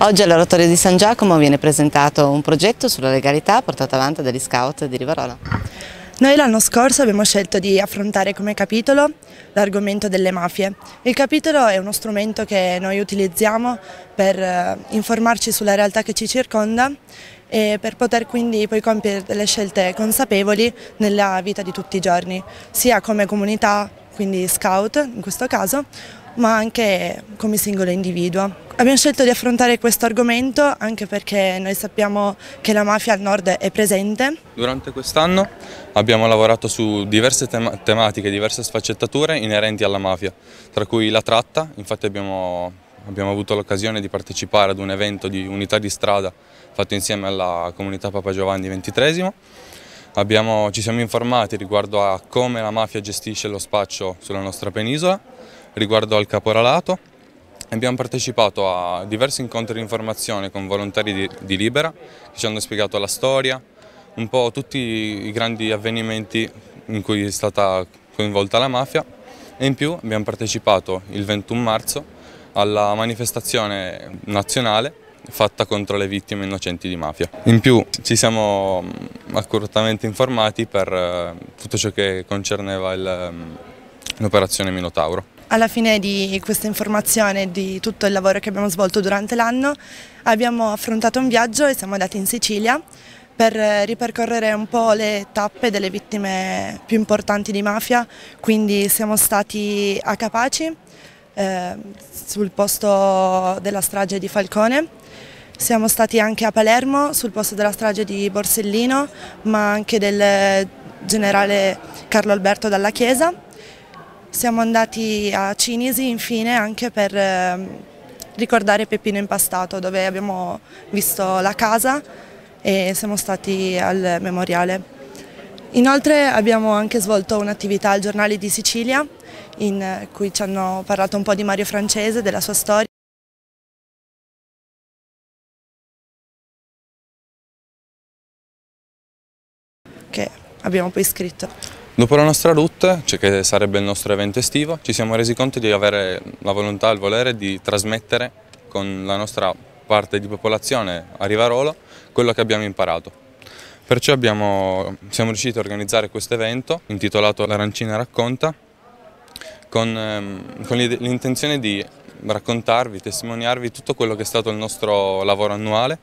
Oggi all'Oratorio di San Giacomo viene presentato un progetto sulla legalità portato avanti dagli scout di Rivarolo. Noi l'anno scorso abbiamo scelto di affrontare come capitolo l'argomento delle mafie. Il capitolo è uno strumento che noi utilizziamo per informarci sulla realtà che ci circonda e per poter quindi poi compiere delle scelte consapevoli nella vita di tutti i giorni, sia come comunità, quindi scout in questo caso, ma anche come singolo individuo. Abbiamo scelto di affrontare questo argomento anche perché noi sappiamo che la mafia al nord è presente. Durante quest'anno abbiamo lavorato su diverse tematiche, diverse sfaccettature inerenti alla mafia, tra cui la tratta. Infatti abbiamo avuto l'occasione di partecipare ad un evento di unità di strada fatto insieme alla comunità Papa Giovanni XXIII. Ci siamo informati riguardo a come la mafia gestisce lo spaccio sulla nostra penisola, riguardo al caporalato. Abbiamo partecipato a diversi incontri di informazione con volontari di Libera che ci hanno spiegato la storia, un po' tutti i grandi avvenimenti in cui è stata coinvolta la mafia, e in più abbiamo partecipato il 21 marzo alla manifestazione nazionale fatta contro le vittime innocenti di mafia. In più ci siamo accuratamente informati per tutto ciò che concerneva l'operazione Minotauro. Alla fine di questa informazione e di tutto il lavoro che abbiamo svolto durante l'anno abbiamo affrontato un viaggio e siamo andati in Sicilia per ripercorrere un po' le tappe delle vittime più importanti di mafia. Quindi siamo stati a Capaci, sul posto della strage di Falcone, siamo stati anche a Palermo sul posto della strage di Borsellino, ma anche del generale Carlo Alberto Dalla Chiesa. Siamo andati a Cinisi infine anche per ricordare Peppino Impastato, dove abbiamo visto la casa e siamo stati al memoriale. Inoltre abbiamo anche svolto un'attività al Giornale di Sicilia in cui ci hanno parlato un po' di Mario Francese, della sua storia. Che abbiamo poi scritto. Dopo la nostra route, cioè che sarebbe il nostro evento estivo, ci siamo resi conto di avere la volontà e il volere di trasmettere con la nostra parte di popolazione a Rivarolo quello che abbiamo imparato. Perciò siamo riusciti a organizzare questo evento intitolato L'Arancina racconta, con l'intenzione di raccontarvi, testimoniarvi tutto quello che è stato il nostro lavoro annuale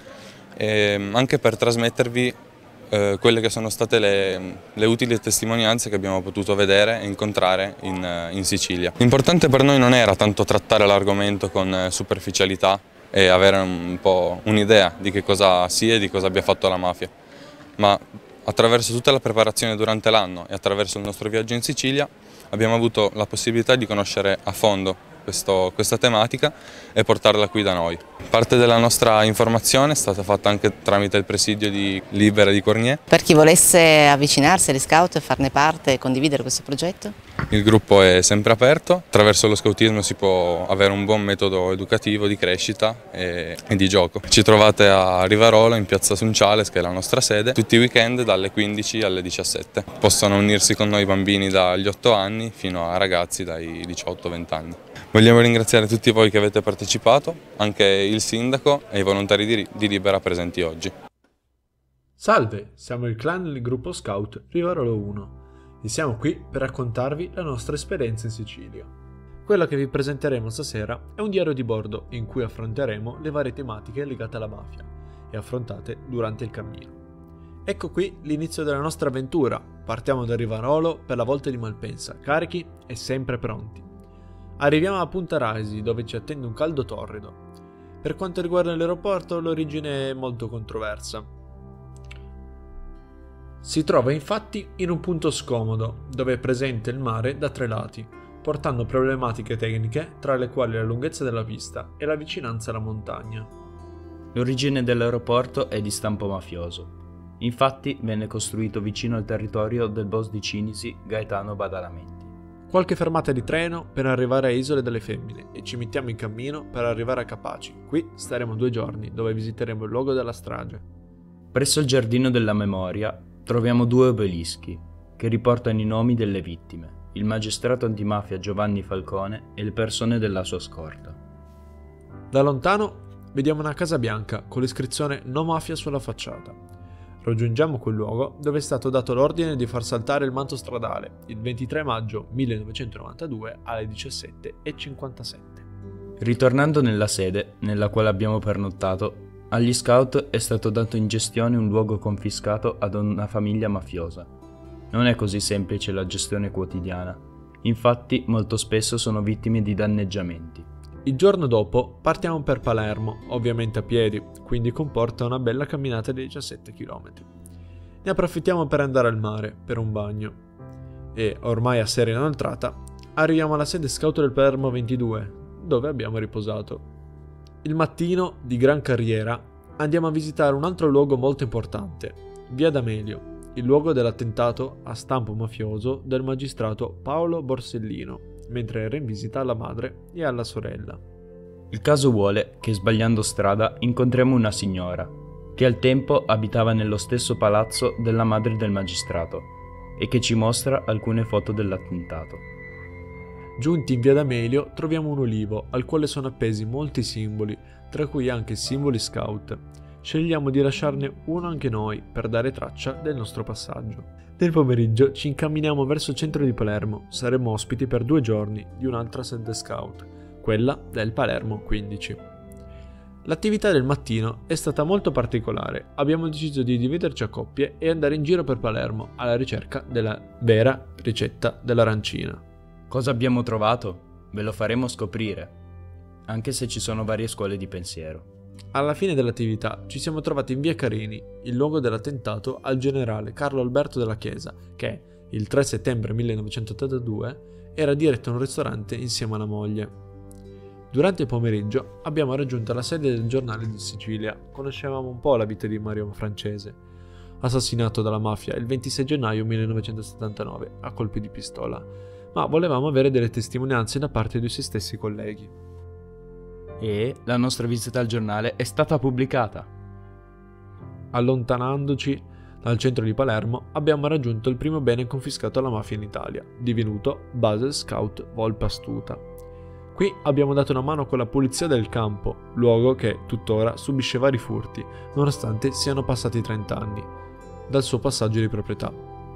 e anche per trasmettervi quelle che sono state le utili testimonianze che abbiamo potuto vedere e incontrare in Sicilia. L'importante per noi non era tanto trattare l'argomento con superficialità e avere un po' un'idea di che cosa sia e di cosa abbia fatto la mafia, ma attraverso tutta la preparazione durante l'anno e attraverso il nostro viaggio in Sicilia abbiamo avuto la possibilità di conoscere a fondo questa tematica e portarla qui da noi. Parte della nostra informazione è stata fatta anche tramite il presidio di Libera di Cornier. Per chi volesse avvicinarsi agli scout e farne parte e condividere questo progetto? Il gruppo è sempre aperto, attraverso lo scoutismo si può avere un buon metodo educativo di crescita e di gioco. Ci trovate a Rivarolo in piazza Sunciales, che è la nostra sede, tutti i weekend dalle 15 alle 17. Possono unirsi con noi bambini dagli 8 anni fino a ragazzi dai 18-20 anni. Vogliamo ringraziare tutti voi che avete partecipato, anche il sindaco e i volontari di Libera presenti oggi. Salve, siamo il clan del gruppo scout Rivarolo 1 e siamo qui per raccontarvi la nostra esperienza in Sicilia. Quello che vi presenteremo stasera è un diario di bordo in cui affronteremo le varie tematiche legate alla mafia e affrontate durante il cammino. Ecco qui l'inizio della nostra avventura. Partiamo da Rivarolo per la volta di Malpensa, carichi e sempre pronti. Arriviamo a Punta Raisi, dove ci attende un caldo torrido. Per quanto riguarda l'aeroporto, l'origine è molto controversa. Si trova infatti in un punto scomodo, dove è presente il mare da 3 lati, portando problematiche tecniche, tra le quali la lunghezza della pista e la vicinanza alla montagna. L'origine dell'aeroporto è di stampo mafioso. Infatti venne costruito vicino al territorio del boss di Cinisi, Gaetano Badalamenti. Qualche fermata di treno per arrivare a Isole delle Femmine e ci mettiamo in cammino per arrivare a Capaci. Qui staremo 2 giorni, dove visiteremo il luogo della strage. Presso il Giardino della Memoria troviamo 2 obelischi che riportano i nomi delle vittime, il magistrato antimafia Giovanni Falcone e le persone della sua scorta. Da lontano vediamo una casa bianca con l'iscrizione No Mafia sulla facciata. Raggiungiamo quel luogo dove è stato dato l'ordine di far saltare il manto stradale il 23 maggio 1992 alle 17:57. Ritornando nella sede nella quale abbiamo pernottato, agli scout è stato dato in gestione un luogo confiscato ad una famiglia mafiosa. Non è così semplice la gestione quotidiana, infatti molto spesso sono vittime di danneggiamenti. Il giorno dopo partiamo per Palermo, ovviamente a piedi, quindi comporta una bella camminata di 17 km. Ne approfittiamo per andare al mare, per un bagno. E, ormai a sera inoltrata, arriviamo alla sede scout del Palermo 22, dove abbiamo riposato. Il mattino, di gran carriera, andiamo a visitare un altro luogo molto importante, Via D'Amelio, il luogo dell'attentato a stampo mafioso del magistrato Paolo Borsellino, mentre era in visita alla madre e alla sorella. Il caso vuole che sbagliando strada incontriamo una signora, che al tempo abitava nello stesso palazzo della madre del magistrato, e che ci mostra alcune foto dell'attentato. Giunti in Via D'Amelio troviamo un ulivo al quale sono appesi molti simboli, tra cui anche simboli scout. Scegliamo di lasciarne uno anche noi per dare traccia del nostro passaggio. Nel pomeriggio ci incamminiamo verso il centro di Palermo, saremo ospiti per 2 giorni di un'altra sede scout, quella del Palermo 15. L'attività del mattino è stata molto particolare, abbiamo deciso di dividerci a coppie e andare in giro per Palermo alla ricerca della vera ricetta dell'arancina. Cosa abbiamo trovato? Ve lo faremo scoprire, anche se ci sono varie scuole di pensiero. Alla fine dell'attività ci siamo trovati in via Carini, il luogo dell'attentato al generale Carlo Alberto della Chiesa, che, il 3 settembre 1982, era diretto a un ristorante insieme alla moglie. Durante il pomeriggio abbiamo raggiunto la sede del Giornale di Sicilia, conoscevamo un po' la vita di Mario Francese, assassinato dalla mafia il 26 gennaio 1979 a colpi di pistola, ma volevamo avere delle testimonianze da parte dei suoi stessi colleghi. E la nostra visita al giornale è stata pubblicata. Allontanandoci dal centro di Palermo abbiamo raggiunto il primo bene confiscato alla mafia in Italia, divenuto Base Scout Volpe Astuta. Qui abbiamo dato una mano con la pulizia del campo, luogo che tuttora subisce vari furti, nonostante siano passati 30 anni dal suo passaggio di proprietà.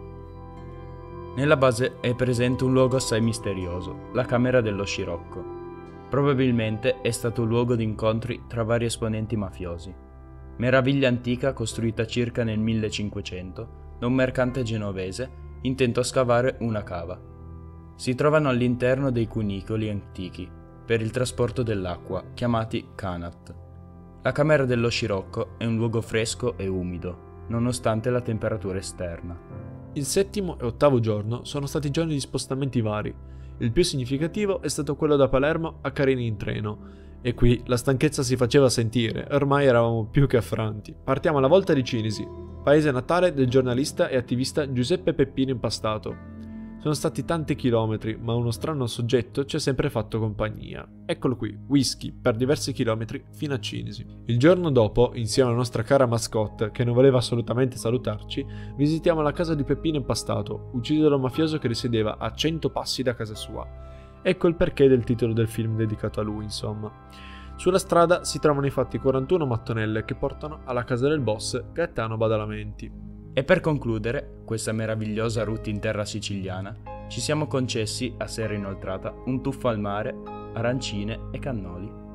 Nella base è presente un luogo assai misterioso, la camera dello scirocco. Probabilmente è stato un luogo di incontri tra vari esponenti mafiosi. Meraviglia antica costruita circa nel 1500 da un mercante genovese intento a scavare una cava. Si trovano all'interno dei cunicoli antichi per il trasporto dell'acqua, chiamati canat. La camera dello scirocco è un luogo fresco e umido, nonostante la temperatura esterna. Il 7° e 8° giorno sono stati giorni di spostamenti vari. Il più significativo è stato quello da Palermo a Carini in treno, e qui la stanchezza si faceva sentire, ormai eravamo più che affranti. Partiamo alla volta di Cinisi, paese natale del giornalista e attivista Giuseppe Peppino Impastato. Sono stati tanti chilometri, ma uno strano soggetto ci ha sempre fatto compagnia. Eccolo qui, whisky, per diversi chilometri fino a Cinisi. Il giorno dopo, insieme alla nostra cara mascotte, che non voleva assolutamente salutarci, visitiamo la casa di Peppino Impastato, ucciso da un mafioso che risiedeva a 100 passi da casa sua. Ecco il perché del titolo del film dedicato a lui, insomma. Sulla strada si trovano infatti 41 mattonelle che portano alla casa del boss Gaetano Badalamenti. E per concludere questa meravigliosa route in terra siciliana, ci siamo concessi, a sera inoltrata, un tuffo al mare, arancine e cannoli.